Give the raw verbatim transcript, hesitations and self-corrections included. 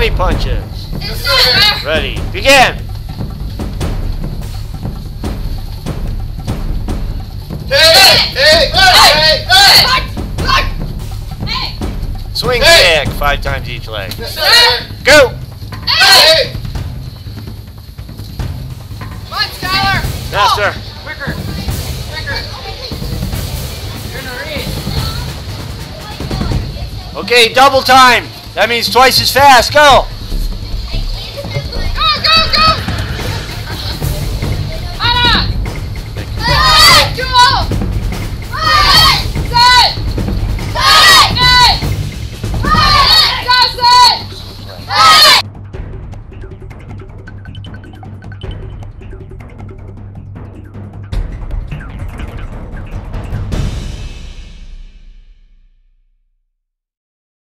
twenty punches. Ready, begin. Hey, hey, hey, hey, Hey! Swing Hey. kick, five times each leg. Yes, sir. Go! Hey! Come on, Skylar! Master. Quicker! Quicker! You're in a race. Okay, double time. That means twice as fast. Go! Go, go, go! Anna! Hey, go!